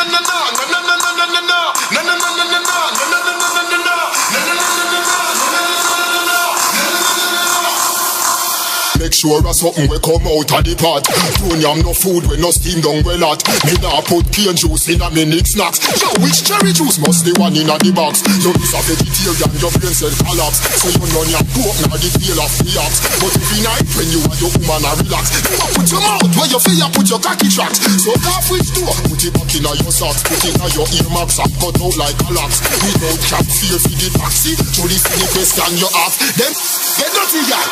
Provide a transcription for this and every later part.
Make sure a something we come out of the pot. Don't yam no food when no steam down well hot. Me nah put cane juice in a me nick snacks. Yo, which cherry juice must the one in a the box? Yo, this a vegetarian, your brain cell collapse. So you know your pork now the tail of the ox. But if you night when you and your woman a relax, you a put your mouth where you feel, put your cocky tracks. So off which door, put it back in your socks, put it in your earmarks and cut out like a locks. Without cap fear for the taxi, so this is the question you ask. Then get dirty, guy.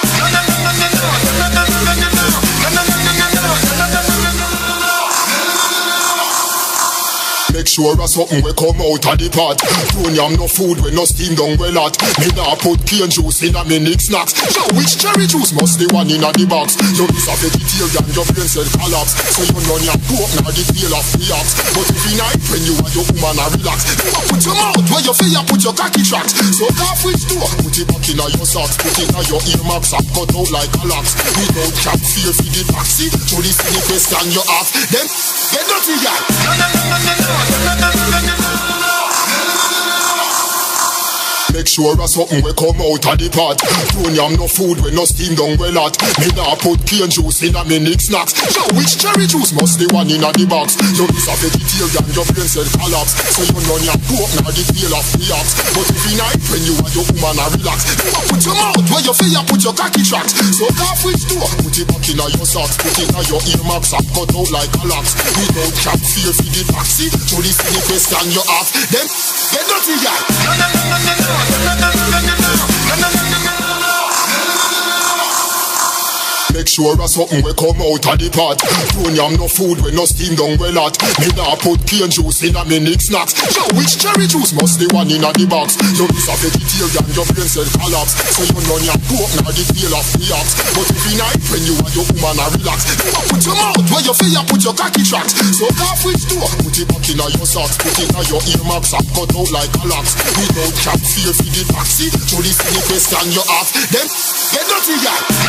Make sure a something we come out of the pot. Don't yam no food when no steam down well hot. Me nah put cane juice in a me nick snacks. Yo, which cherry juice must the one in a the box? Yo, this a vegetarian, your brain cell collapse. So you know your pork now the tail of the ox. But if you night when you and your woman a relax, you a put your mouth where you feel, put your cocky tracks. So off which door, put it back in your socks, put it in your earmarks and cut out like a locks. Without cap fear for the taxi, so this is the question you ask. Then get dirty, guy. Make sure a something we come out of the pot. Don't yam no food when no steam down well hot. Me nah put cane juice in a me nick snacks. Yo, which cherry juice must the one in a the box? Yo, this a vegetarian, your brain cell collapse. So you know your pork now the tail of the ox. But if you night when you and your woman a relax, you a put your mouth where you feel, put your cocky tracks. So off which door, put it back in your socks, put it in your earmarks and cut out like a locks. Without cap fear for the taxi, so this is the question you ask. Then get dirty, guy. Make sure a something we come out of the pot. Don't yam no food when no steam down well hot. Me nah put cane juice in a me nick snacks. Yo, which cherry juice must the one in a the box? Yo, this a vegetarian, your brain cell collapse. So you know your pork now the tail of the ox. But if you night when you and your woman a relax, you a put your mouth where you feel, put your cocky tracks. So off which door, put it back in your socks, put it in your earmarks and cut out like a locks. Without cap fear for the taxi, so this is the question you ask. Then get dirty, guy.